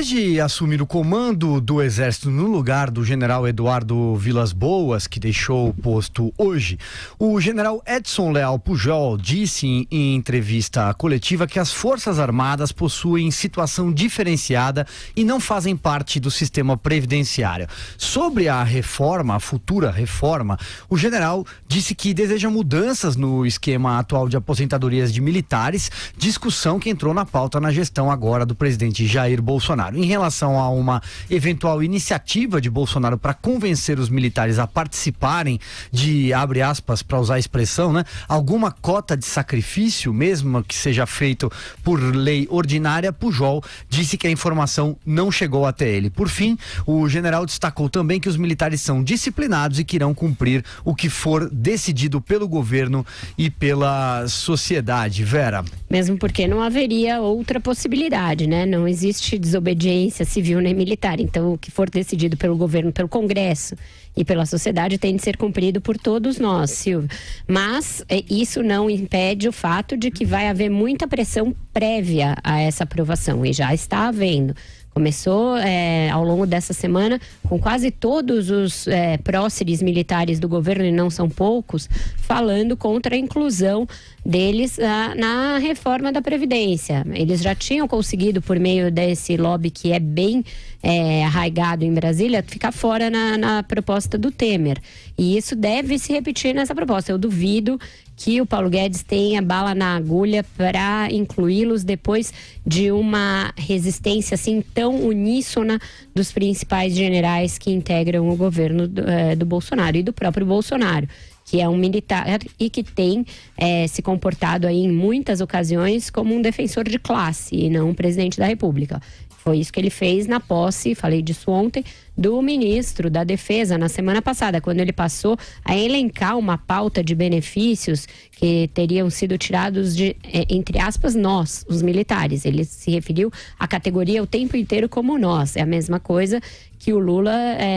Depois de assumir o comando do Exército no lugar do general Eduardo Vilas Boas, que deixou o posto hoje, o general Edson Leal Pujol disse em entrevista coletiva que as Forças Armadas possuem situação diferenciada e não fazem parte do sistema previdenciário. Sobre a reforma, a futura reforma, o general disse que deseja mudanças no esquema atual de aposentadorias de militares, discussão que entrou na pauta na gestão agora do presidente Jair Bolsonaro. Em relação a uma eventual iniciativa de Bolsonaro para convencer os militares a participarem de, abre aspas, para usar a expressão, né, alguma cota de sacrifício, mesmo que seja feito por lei ordinária, Pujol disse que a informação não chegou até ele. Por fim, o general destacou também que os militares são disciplinados e que irão cumprir o que for decidido pelo governo e pela sociedade. Vera. Mesmo porque não haveria outra possibilidade, né? Não existe desobediência civil nem militar. Então, o que for decidido pelo governo, pelo Congresso e pela sociedade tem de ser cumprido por todos nós, Silvia. Mas isso não impede o fato de que vai haver muita pressão prévia a essa aprovação, e já está havendo. Começou ao longo dessa semana com quase todos os próceres militares do governo, e não são poucos, falando contra a inclusão deles na reforma da Previdência. Eles já tinham conseguido, por meio desse lobby que é bem arraigado em Brasília, ficar fora na proposta do Temer. E isso deve se repetir nessa proposta. Eu duvido que o Paulo Guedes tenha bala na agulha para incluí-los depois de uma resistência assim tão uníssona dos principais generais que integram o governo do Bolsonaro e do próprio Bolsonaro, que é um militar e que tem se comportado aí em muitas ocasiões como um defensor de classe e não um presidente da República. Foi isso que ele fez na posse, falei disso ontem, do ministro da Defesa na semana passada, quando ele passou a elencar uma pauta de benefícios que teriam sido tirados de, entre aspas, nós, os militares. Ele se referiu à categoria o tempo inteiro como nós. É a mesma coisa que o Lula,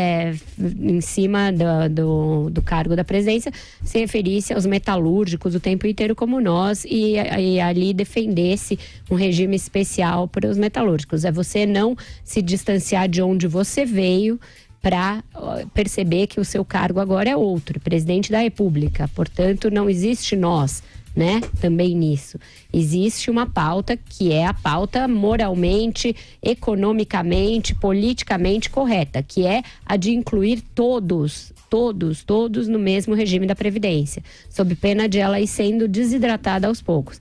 em cima do cargo da presidência, se referisse aos metalúrgicos o tempo inteiro como nós e ali defendesse um regime especial para os metalúrgicos. É você não se distanciar de onde você veio para perceber que o seu cargo agora é outro, presidente da República. Portanto, não existe nós, né? Também nisso. Existe uma pauta que é a pauta moralmente, economicamente, politicamente correta, que é a de incluir todos no mesmo regime da Previdência, sob pena de ela ir sendo desidratada aos poucos.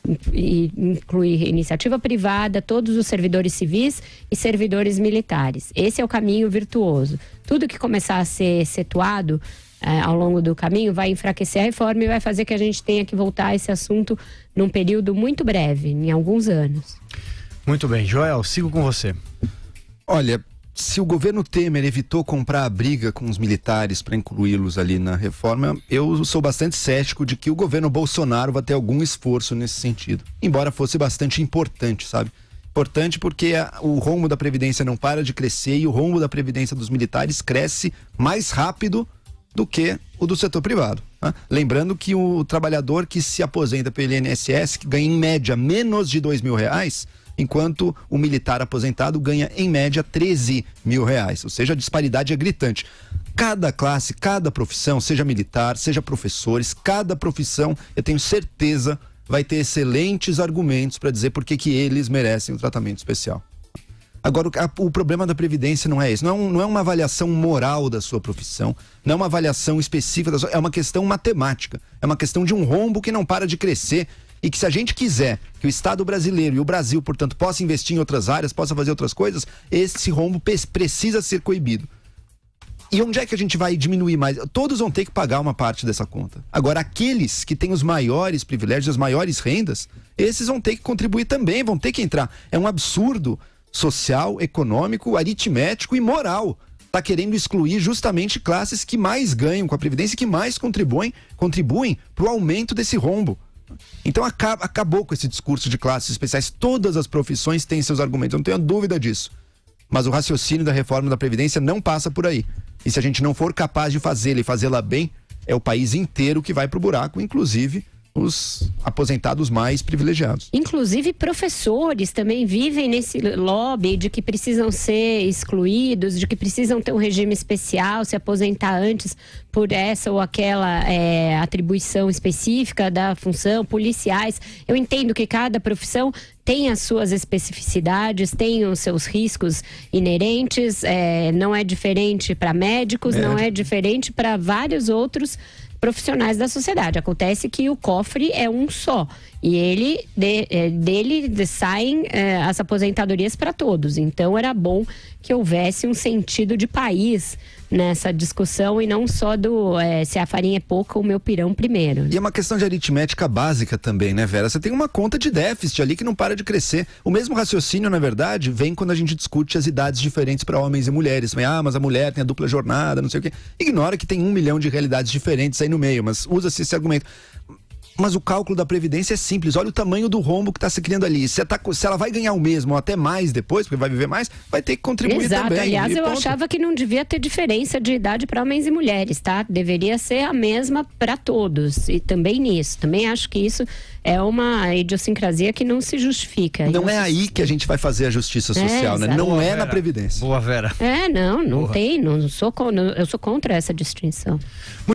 E incluir iniciativa privada, todos os servidores civis e servidores militares. Esse é o caminho virtuoso. Tudo que começar a ser setuado ao longo do caminho vai enfraquecer a reforma e vai fazer que a gente tenha que voltar a esse assunto num período muito breve, em alguns anos. Muito bem, Joel, sigo com você. Olha, se o governo Temer evitou comprar a briga com os militares para incluí-los ali na reforma, eu sou bastante cético de que o governo Bolsonaro vai ter algum esforço nesse sentido. Embora fosse bastante importante, sabe? Importante porque o rombo da Previdência não para de crescer e o rombo da Previdência dos militares cresce mais rápido do que o do setor privado. Né? Lembrando que o trabalhador que se aposenta pelo INSS, que ganha em média menos de R$2.000, enquanto o militar aposentado ganha em média R$13.000, ou seja, a disparidade é gritante. Cada classe, cada profissão, seja militar, seja professores, cada profissão, eu tenho certeza, vai ter excelentes argumentos para dizer por que eles merecem um tratamento especial. Agora, o problema da Previdência não é esse, não é uma avaliação moral da sua profissão, não é uma avaliação específica da sua, é uma questão matemática, é uma questão de um rombo que não para de crescer. E que se a gente quiser que o Estado brasileiro e o Brasil, portanto, possa investir em outras áreas, possa fazer outras coisas, esse rombo precisa ser coibido. E onde é que a gente vai diminuir mais? Todos vão ter que pagar uma parte dessa conta. Agora, aqueles que têm os maiores privilégios, as maiores rendas, esses vão ter que contribuir também, vão ter que entrar. É um absurdo social, econômico, aritmético e moral. Está querendo excluir justamente classes que mais ganham com a Previdência e que mais contribuem para o aumento desse rombo. Então acabou com esse discurso de classes especiais. Todas as profissões têm seus argumentos, eu não tenho dúvida disso. Mas o raciocínio da reforma da Previdência não passa por aí. E se a gente não for capaz de fazê-la e fazê-la bem, é o país inteiro que vai pro buraco, inclusive os aposentados mais privilegiados. Inclusive professores também vivem nesse lobby de que precisam ser excluídos, de que precisam ter um regime especial, se aposentar antes por essa ou aquela atribuição específica da função, policiais. Eu entendo que cada profissão tem as suas especificidades, tem os seus riscos inerentes, não é diferente para médicos, não é diferente para vários outros profissionais da sociedade. Acontece que o cofre é um só e dele saem as aposentadorias para todos. Então era bom que houvesse um sentido de país nessa discussão e não só do se a farinha é pouca, o meu pirão primeiro. E é uma questão de aritmética básica também, né, Vera? Você tem uma conta de déficit ali que não para de crescer. O mesmo raciocínio, na verdade, vem quando a gente discute as idades diferentes para homens e mulheres. Mas a mulher tem a dupla jornada, não sei o quê. Ignora que tem 1 milhão de realidades diferentes aí no meio, mas usa-se esse argumento. Mas o cálculo da Previdência é simples. Olha o tamanho do rombo que está se criando ali. Se ela vai ganhar o mesmo ou até mais depois, porque vai viver mais, vai ter que contribuir também. Aliás, eu achava que não devia ter diferença de idade para homens e mulheres, tá? Deveria ser a mesma para todos. E também nisso. Também acho que isso é uma idiosincrasia que não se justifica. Não é aí que a gente vai fazer a justiça social, né? Não é na Previdência. Boa, Vera. Não tem. Eu sou contra essa distinção.